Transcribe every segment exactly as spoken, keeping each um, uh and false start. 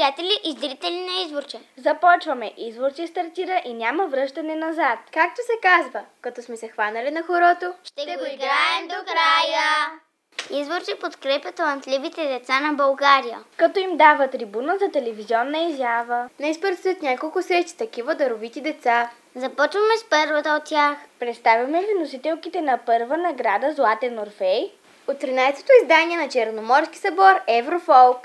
приятели и зрители на Изворче! Започваме! Изворче стартира и няма връщане назад. Както се казва, като сме се хванали на хорото, ще, ще го играем до края! Изворче подкрепя талантливите деца на България, като им дава трибуна за телевизионна изява. Днес предстоят няколко срещи такива даровити деца. Започваме с първата от тях. Представяме ви носителките на първа награда Златен Орфей от тринайсетото издание на Черноморски събор Еврофолк.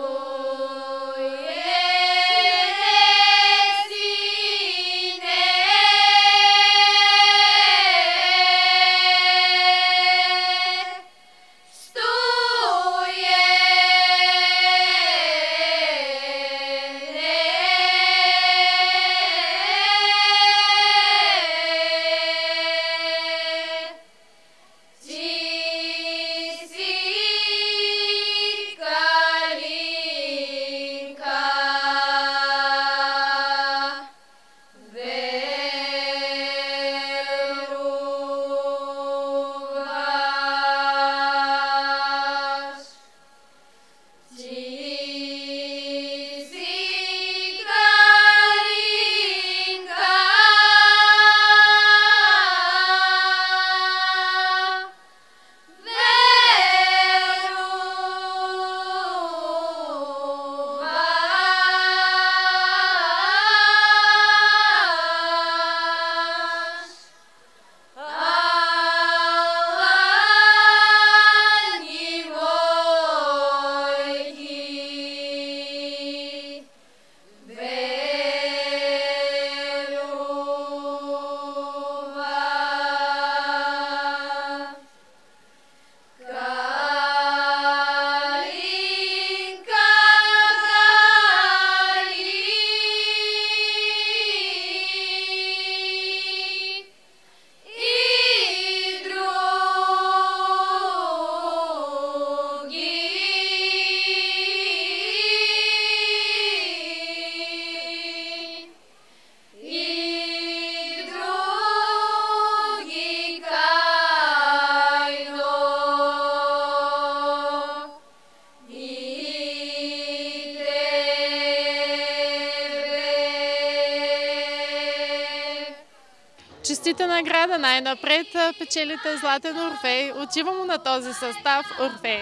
Честита награда, най-напред печелите Златен Орфей. Отивам на този състав Орфей.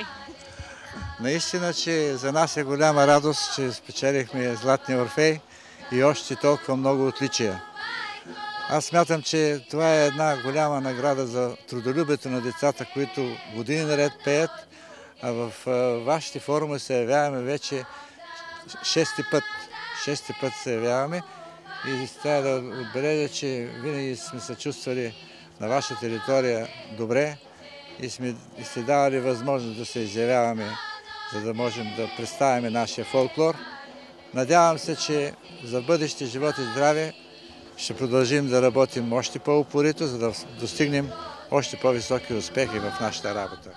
Наистина, че за нас е голяма радост, че спечелихме Златния Орфей и още толкова много отличия. Аз смятам, че това е една голяма награда за трудолюбието на децата, които години наред пеят, а в вашите форуми се явяваме вече шести път. Шести път се явяваме и трябва да отбележа, че винаги сме се чувствали на ваша територия добре и сме и сте давали възможност да се изявяваме, за да можем да представяме нашия фолклор. Надявам се, че за бъдеще живот и здраве ще продължим да работим още по-упорито, за да достигнем още по-високи успехи в нашата работа.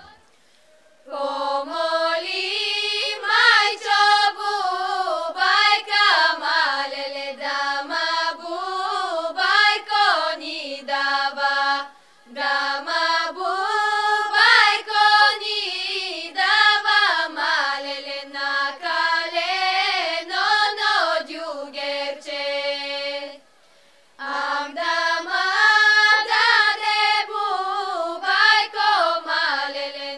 Lele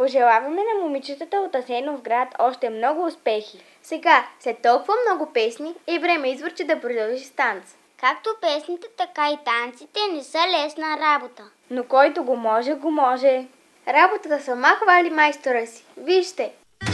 Пожелаваме на момичетата от Асеновград още много успехи. Сега, след толкова много песни, е време Изворче да продължи с танц. Както песните, така и танците не са лесна работа. Но който го може, го може. Работата сама хвали майстора си. Вижте!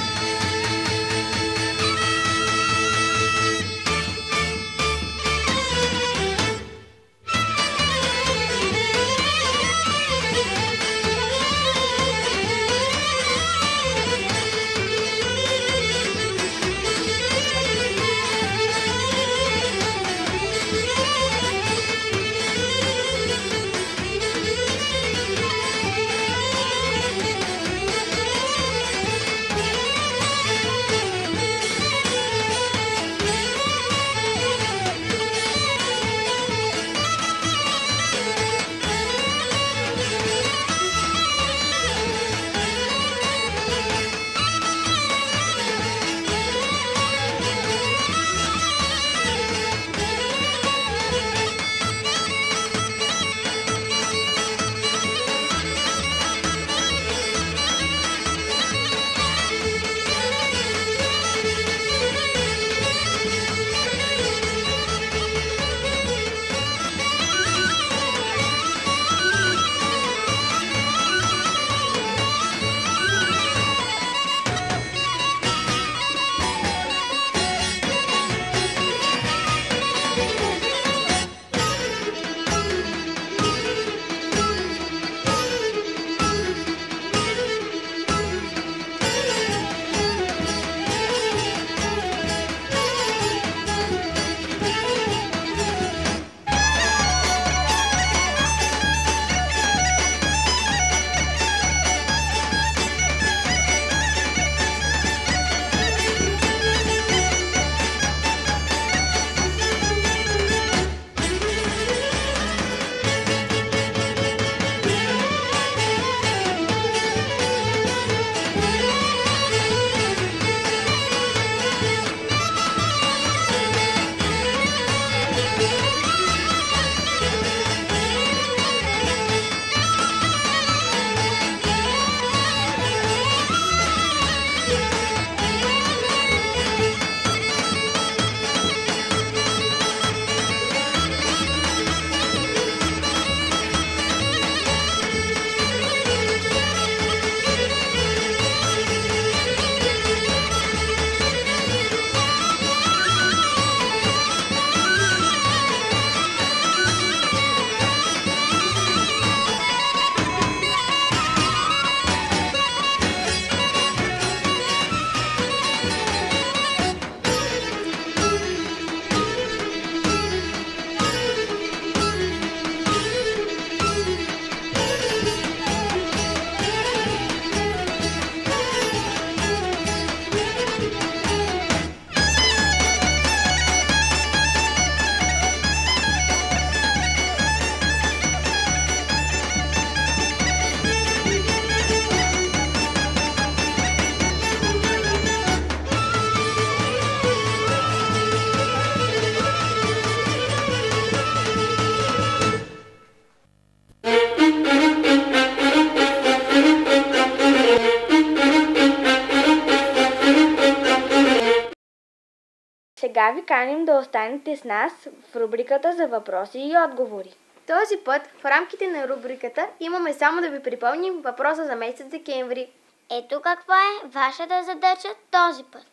Сега ви каним да останете с нас в рубриката за въпроси и отговори. Този път в рамките на рубриката имаме само да ви припомним въпроса за месец декември. Ето каква е вашата задача този път.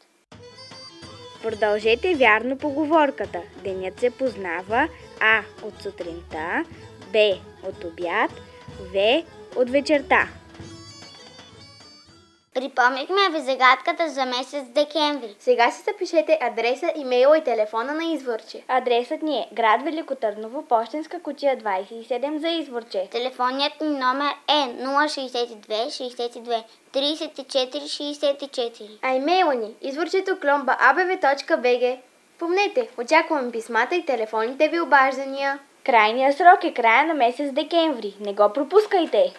Продължете вярно поговорката. Денят се познава А. от сутринта, Б. от обяд, В. от вечерта. Припомнихме ви загадката за месец декември. Сега си запишете адреса, имейла и телефона на Изворче. Адресът ни е град Велико Търново, пощенска кутия двадесет и седем за Изворче. Телефонният ни номер е нула шейсет и две шейсет и две тридесет и четири шейсет и четири. А имейла ни изворчето кломба а б в точка б г. Помнете, очакваме писмата и телефонните ви обаждания. Крайният срок е края на месец декември. Не го пропускайте!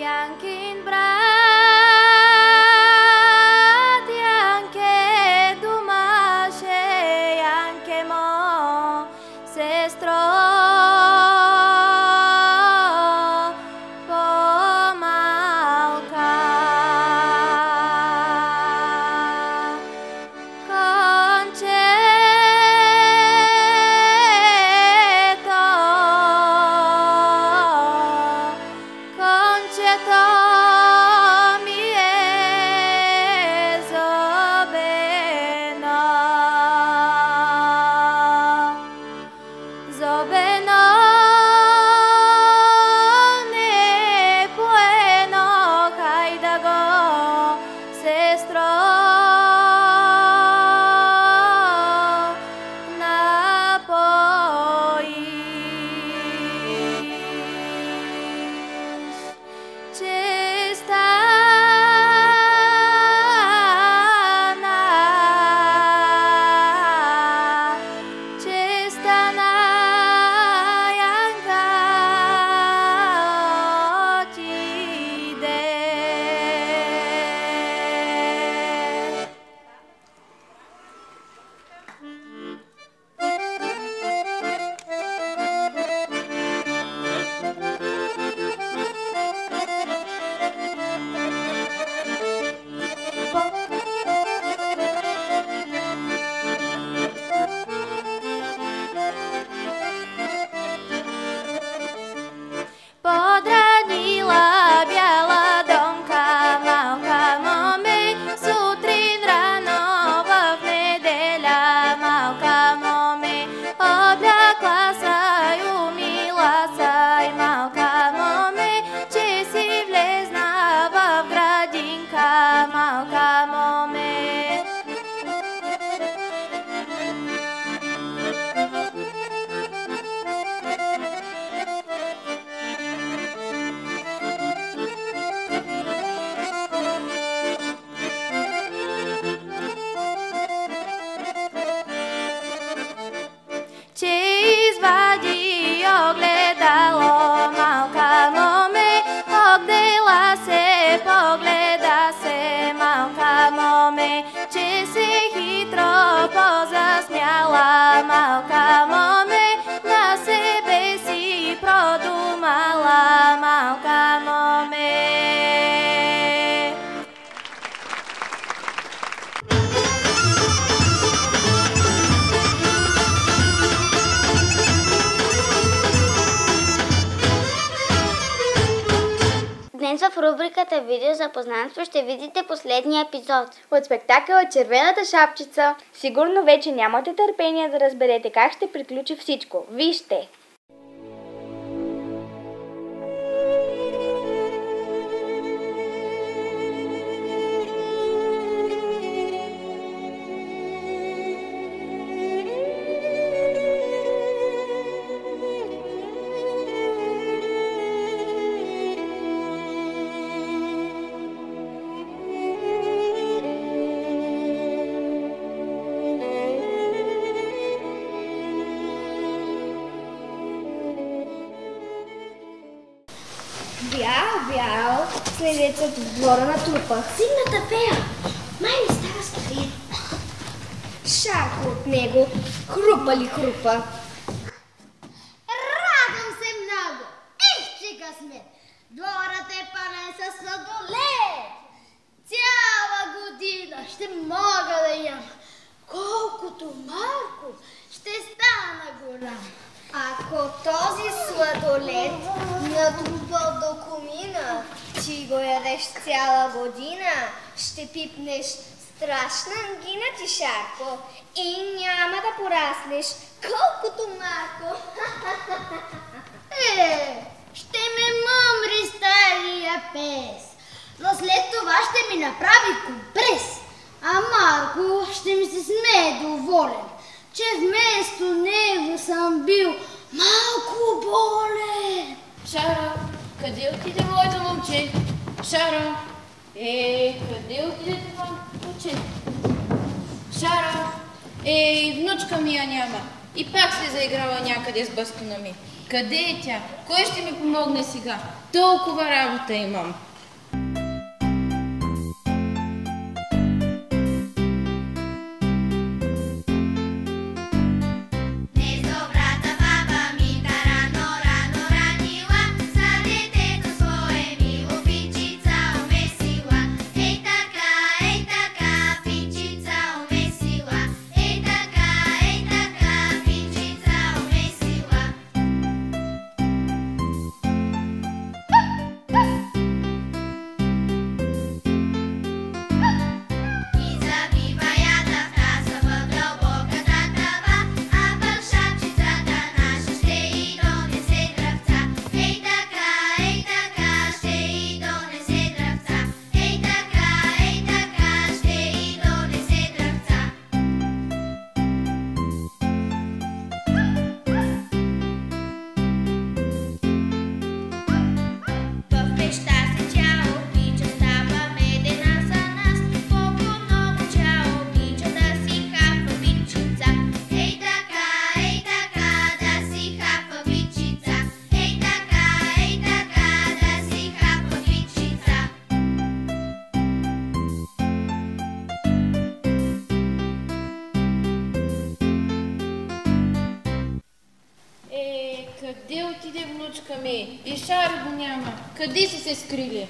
Янкин брат, Янке ду Днес в рубриката Видео за познанство ще видите последния епизод от спектакъла Червената шапчица. Сигурно вече нямате търпение да разберете как ще приключи всичко. Вижте! Бял, бял, следецът в двора на трупа. Силната фея! Май ми става скрит. Шарко от него. Хрупа ли хрупа? Радвам се много! Ех, че късмет! Дворът е пълен със сладолед! Цяла година ще мога да ям. Колкото Марко ще стана голям. Ако този сладолед натрупал до комина, ти го ядеш цяла година, ще пипнеш страшна ангина ти, Шарко, и няма да пораснеш колкото Марко. Е, ще ме мъмри стария пес, но след това ще ми направи компрес, а Марко ще ми се смее доволен, че вместо него съм бил малко болен. Шаро, къде отиде моето момче? Шаро, е, къде отиде това момче? Шаро, е, внучка ми я няма. И пак се заиграла някъде с бастуна ми. Къде е тя? Кой ще ми помогне сега? Толкова работа имам. Къде отиде внучка ми? И Шаро го няма. Къде си се скрили?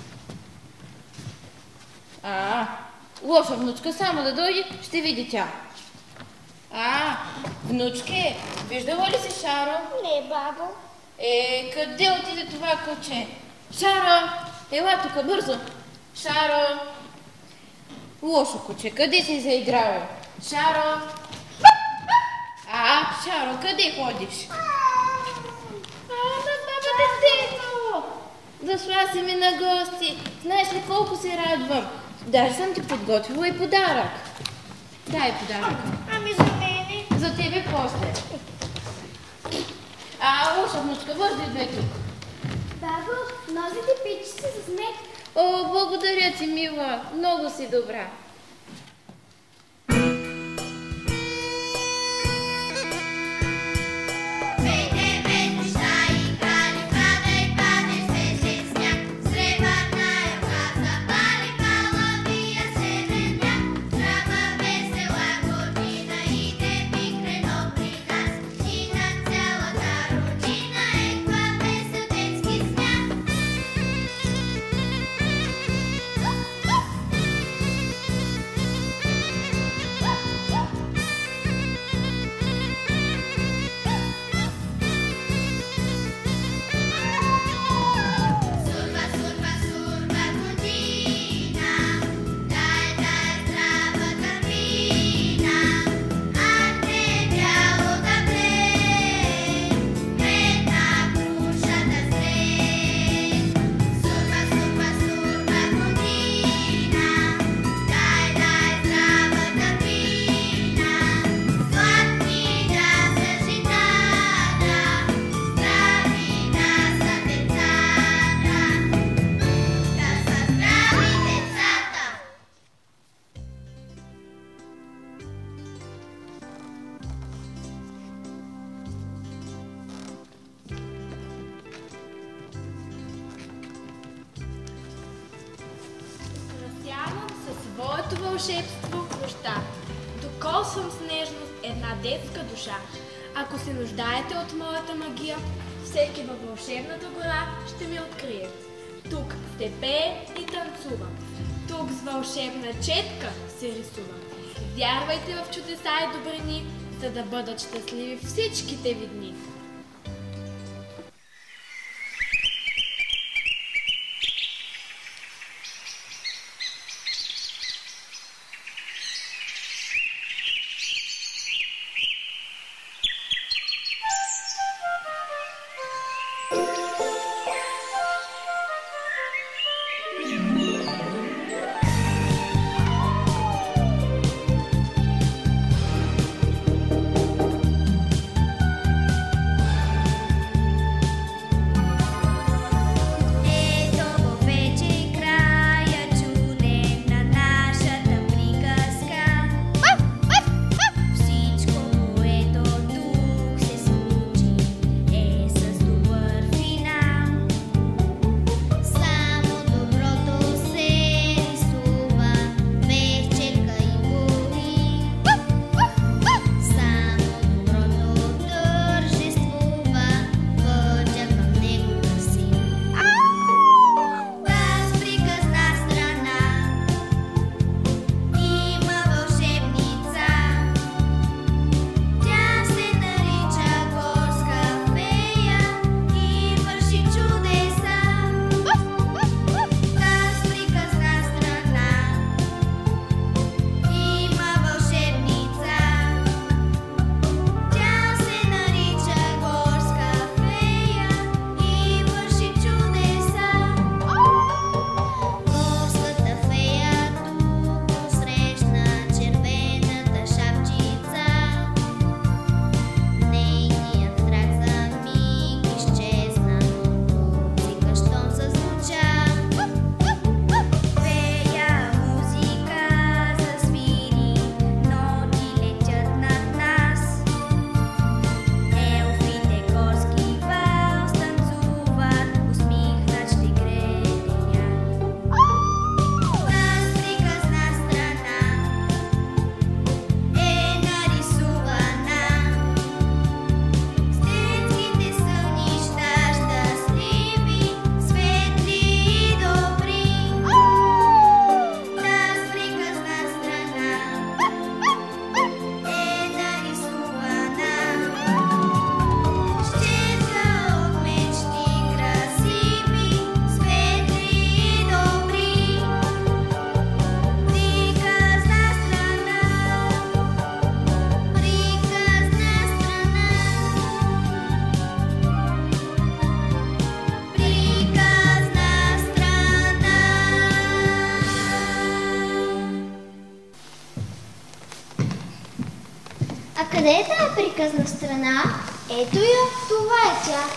А, лоша внучка, само да дойде, ще види тя. А, внучке, виждала ли си Шаро? Не, бабо. Е, къде отиде това куче? Шаро, ела тук бързо. Шаро. Лошо куче, къде си заиграло? Шаро. А, Шаро, къде ходиш? А, на баба детето! Дошла си ми на гости. Знаеш ли колко се радвам? Даже съм ти подготвила и подарък. Дай подарък. Ами за мене? За тебе после. А, лоша внучка, бързо идвай тук. Бабо, нозите пичи се за смет. О, благодаря ти, мила. Много си добра. вълшебство в нощта. Докосвам с нежност една детска душа. Ако се нуждаете от моята магия, всеки във вълшебната гора ще ми открие. Тук се пее и танцува. Тук с вълшебна четка се рисува. Вярвайте в чудеса и добрини, за да бъдат щастливи всичките ви дни. А къде е тази приказна страна? Ето я, това е тя.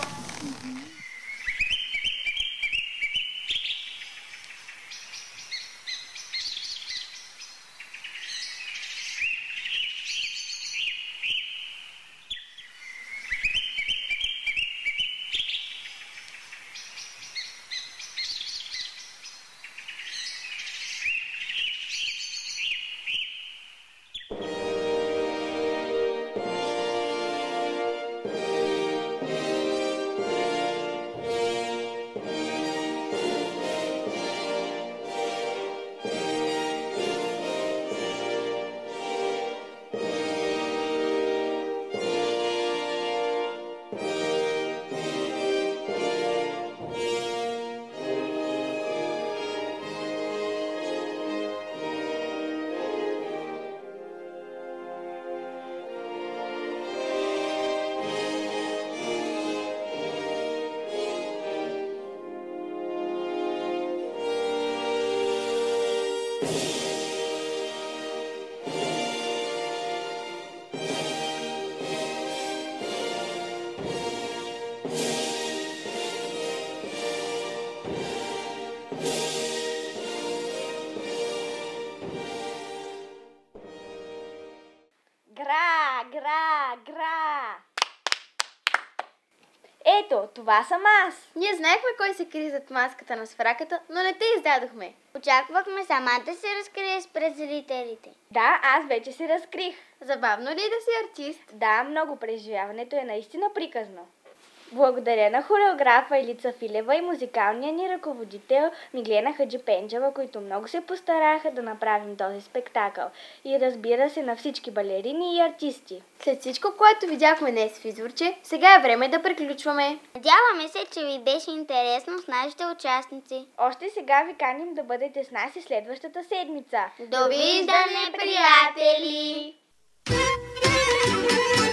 Ето, това съм аз. Ние знаехме кой се крие зад маската на свраката, но не те издадохме. Очаквахме сама да се разкриеш пред зрителите. Да, аз вече се разкрих. Забавно ли е да си артист? Да, много, преживяването е наистина приказно. Благодаря на хореографа Елица Филева и музикалния ни ръководител Миглена Хаджипенджева, които много се постараха да направим този спектакъл. И разбира се на всички балерини и артисти. След всичко, което видяхме днес в Изворче, сега е време да приключваме. Надяваме се, че ви беше интересно с нашите участници. Още сега ви каним да бъдете с нас и следващата седмица. Довиждане, приятели!